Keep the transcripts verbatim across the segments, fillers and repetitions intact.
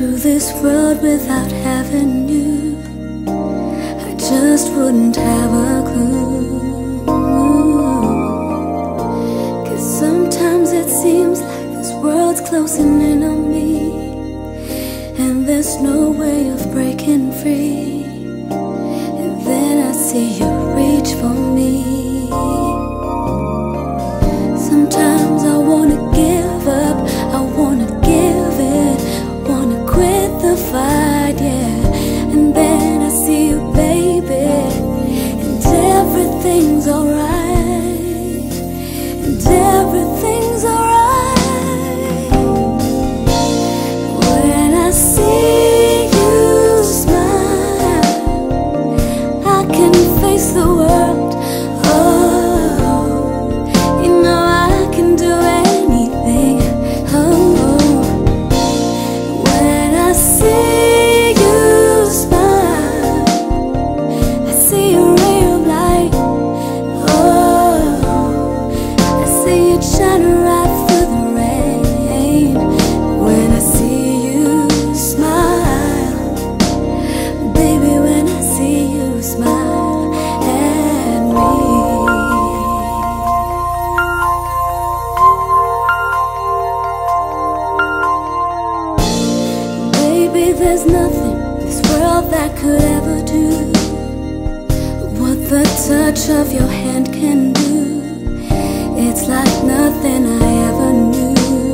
through this world without having you, I just wouldn't have a clue. 'Cause sometimes it seems like this world's closing in on me, and there's no way of breaking free. And then I see you reach for me. Sometimes I wanna give up, I wanna give it, wanna quit the fight, yeah. And then I see you, baby, and everything's alright, and everything's alright. When I see you smile, I can face the world. There's nothing this world that could ever do what the touch of your hand can do. It's like nothing I ever knew.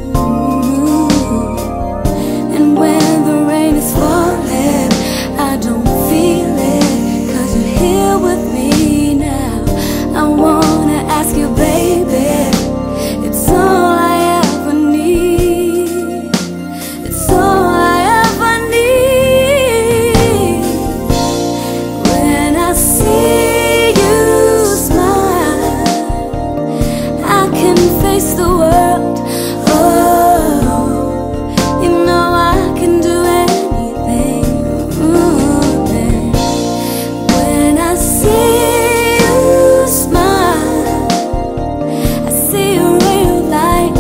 And when the rain is falling, I don't feel it, 'cause you're here with me now. I wanna ask you, baby, it's all I ever need. It's all I face the world. Oh, you know I can do anything. Mm-hmm. When I see you smile, I see a ray of light.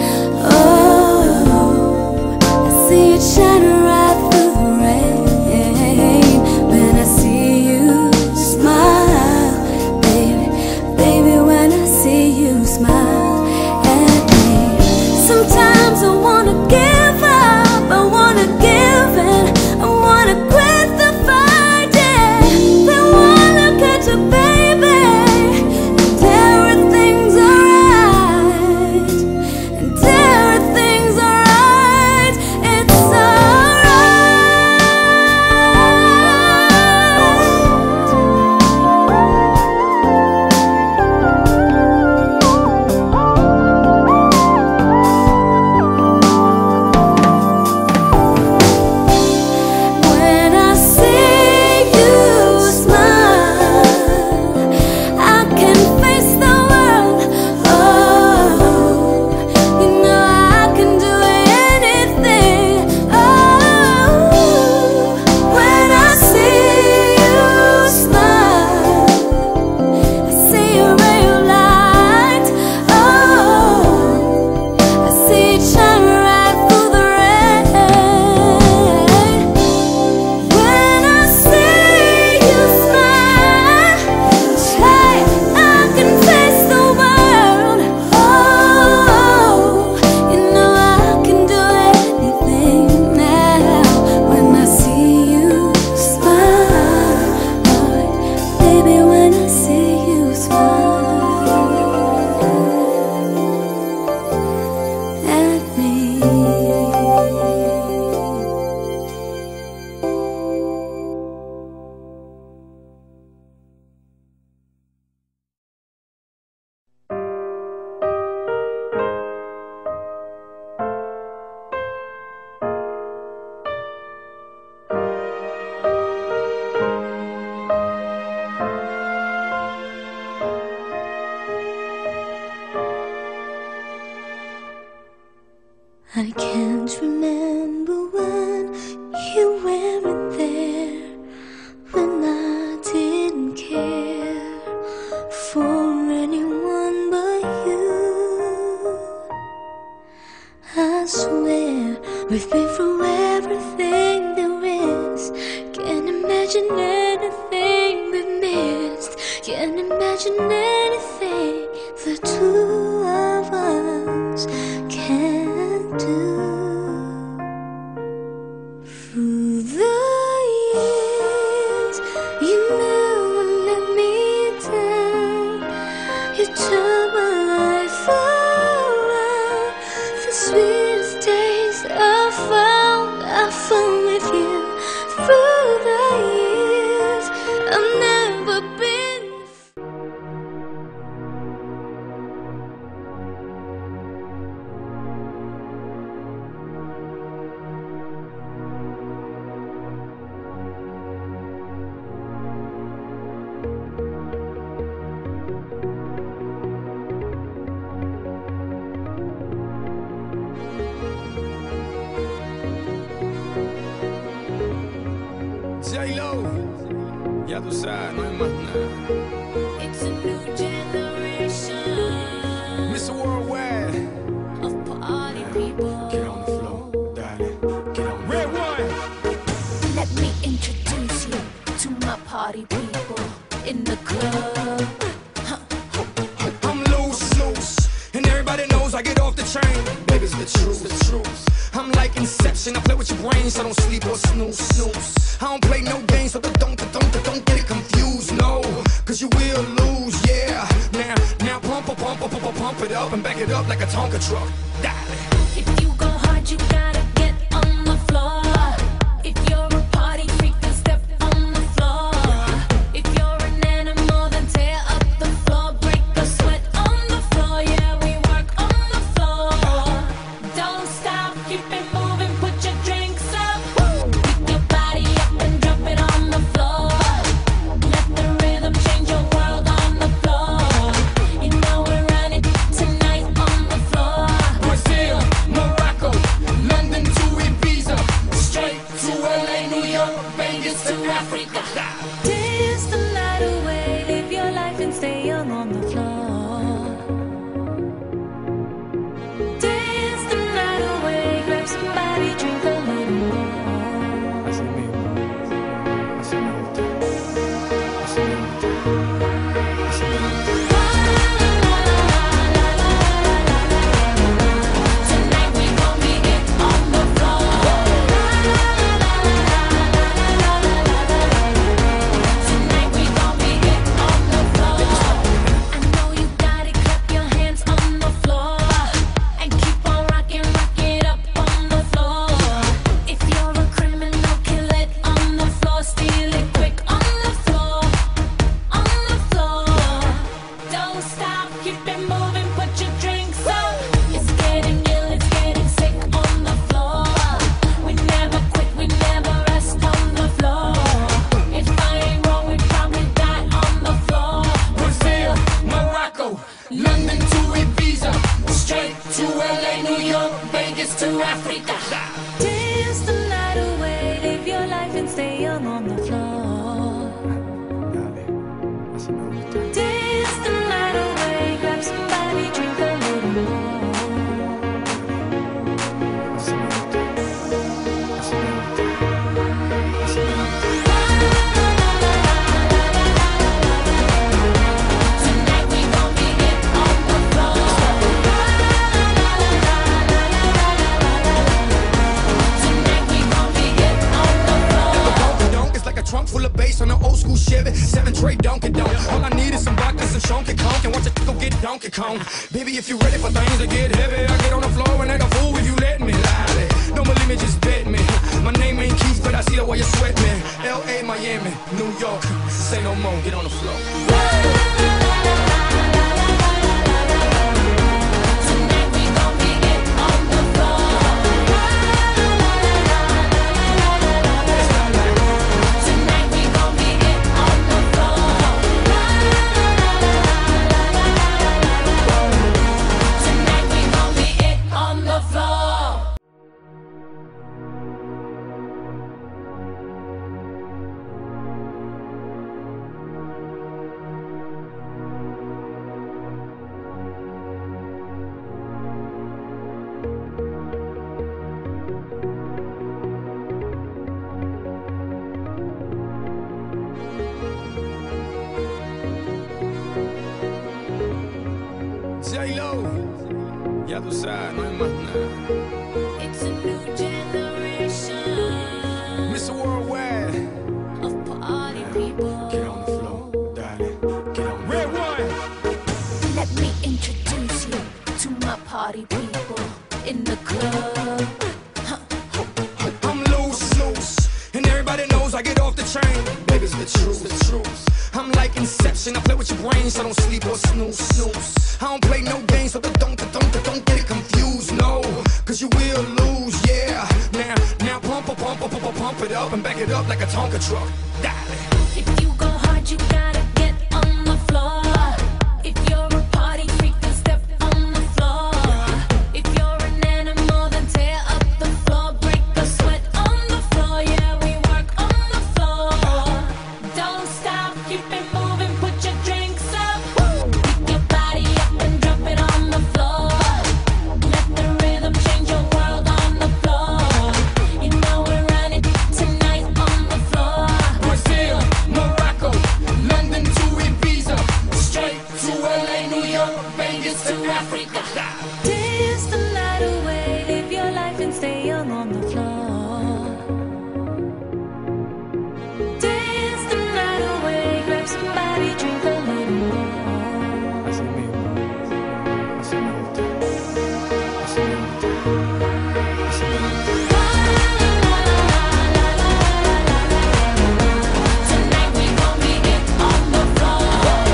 Oh, I see it shining right through the rain. When I see you smile, baby, baby, when I see you smile. Sometimes I wanna give up, I wanna give in, I wanna quit the fight, yeah. Then wanna catch a baby, and everything's alright, and everything's alright, it's alright. through everything there is. Can't imagine anything we've missed. Can't imagine anything the two of us can do. Through the years, you never let me down. You turned my life around. The sweetest days I found, I found with you. Through the years, I've never been. J-Lo, ya tú sabes, no hay más nada. It's a new generation, Mister Worldwide, of party people. get on the floor, darling, get on. Red one. Let me introduce you to my party people in the club. I'm loose, loose, and everybody knows I get off the train. Baby's the truth, the truth. I'm like Inception, I play with your brains, I don't sleep or snooze, snooze. I don't play no games, so don't, don't, don't, don't get it confused, no. Cause you will lose, yeah. Now, now pump, pump, pump, pump, pump it up and back it up like a Tonka truck. Darling. If you go hard, you gotta get on the floor. If you're a party freak, then step on the floor. If you're an animal, then tear up the floor. Break the sweat on the floor, yeah, we work on the floor. Don't stop, keep it moving, put your drinks up. Pick your body up and drop it on the floor. Let the rhythm change your world on the floor. You know we're running tonight on the floor. Brazil, Morocco, London to Ibiza, straight to L A, New York, Vegas to Africa. Dance the night away, live your life and stay young on the floor. Dance the night away, grab somebody, drink a little more. Así mismo, así me gusta, así me gusta, así me gusta. Tonight we gon' be it on the floor. Tonight we gon' be it on the floor. I know you got it, clap your hands on the floor. And keep on rocking, rock it up on the floor. If you're a criminal, kill it on the floor. Steal it quick on the floor. On the floor. Don't stop, keep it moving, put your drinks up. It's getting ill, it's getting sick on the floor. We never quit, we never rest on the floor. If I ain't wrong, we probably die on the floor. Brazil, Morocco, London to Ibiza, straight to L A, New York, Vegas to Africa. Dance the night away, live your life and stay young on the floor. Dale, así me gusta. Dance the night away, grab somebody, drink a little more. Así me gusta, así me gusta, así me gusta. Tonight we gon' be it on the floor. Tonight we gon' be it on the floor. Donk is like a trunk full of bass on an old school Chevy, seven tray Donkey Donk. All I need is some vodka, some Chonky Conk, and watch it go get Donkey Kong. Baby, if you ready for things to get heavy, I get on the floor and act a fool if you let me. Lally, don't believe me, just bet me. My name ain't Keith, but I see the way you sweat me. L A, Miami, New York, say no more, get on the floor. Tonight we gon' be it on the floor. Tonight we gon' be it on the floor. Tonight we gon' be it on the floor. side, no hay más nada. It's a new generation. Mister Worldwide. Of party people. Get on the floor, darling. Get on the Red one. Let me introduce you to my party people in the club. I'm loose, loose, and everybody knows I get off the train. Baby, it's the truth, the truth. I'm like Inception, I play with your brain, so I don't sleep or snooze, snooze. I don't play no games, so don't, don't, don't, don't get it confused, no, cause you will lose, yeah. Now, now pump, pump, pump, pump, pump it up and back it up like a Tonka truck. Dale. If you go hard, you gotta get on the floor. If you're a party freak, then step on the floor. If you're an animal, then tear up the floor. Break the sweat on the floor, yeah, we work on the floor. Don't stop, keep it moving, put your drinks up. Pick your body up and drop it on the floor. Let the rhythm change your world on the floor. You know we're running tonight on the floor. Brazil, Morocco, London to Ibiza, straight to L A, New York, Vegas to Africa. Dance the night away, live your life and stay young on the floor. Dance the night away, grab somebody, drink a little more. Así mismo, así me gusta, así me gusta, así me gusta. Tonight we gon' be it on the floor.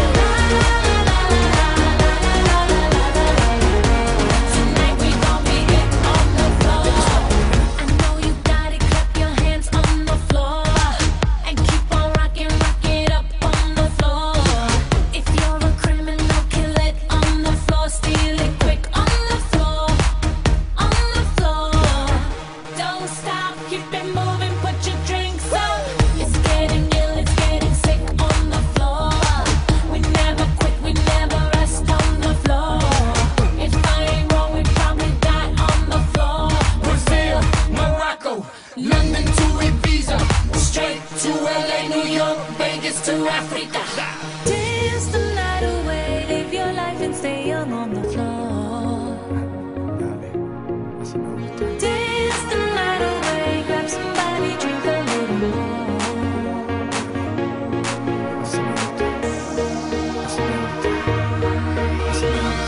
Tonight we gon' be it on the floor. I know you got it, clap your hands on the floor. And keep on rocking, rock it up on the floor. If you're a criminal, kill it on the floor. Steal it quick on the floor. On the floor. Don't stop, keep it moving, put your drinks up. It's getting ill, it's getting sick on the floor. We never quit, we never rest on the floor. If I ain't wrong, we probably die on the floor. Brazil, Morocco, London to Ibiza, straight to L A, New York, Vegas to Africa. Dance the night away, live your life and stay young on the floor. Dale, así me gusta. Dance the night away, grab somebody, drink a little more. Así me gusta, así me gusta, así me gusta.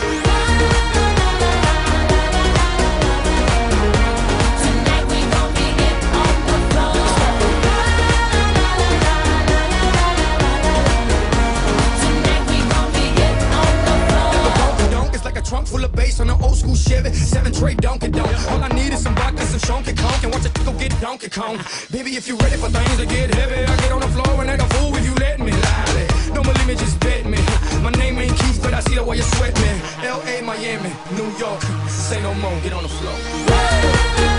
Tonight we gon' be it on the floor. Tonight we gon' be it on the floor. Donkey donk, it's like a trunk full of bass on an old school Chevy, seven tray Donkey Donk. All I need is some vodka, some Shonky Conk, and watch it go get Donkey Kong. Baby, if you ready for things to get heavy, I get on the floor and act a fool if you let me. Lally, don't believe me, just bet me. My name ain't Keith, but I see the way you sweat me. L A, Miami, New York, say no more, get on the floor.